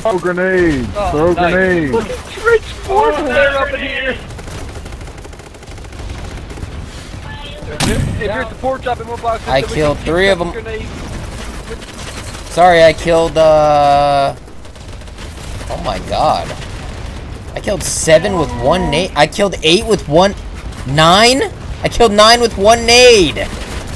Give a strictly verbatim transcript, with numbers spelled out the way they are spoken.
Throw grenades. Oh, Throw nice. grenades. Look at Rich Ford there up in here. If you're at the pork chop in one box, I then we killed can three keep of them. grenades. Sorry, I killed, uh... oh my god. I killed seven with one nade. I killed eight with one... Nine? I killed nine with one nade.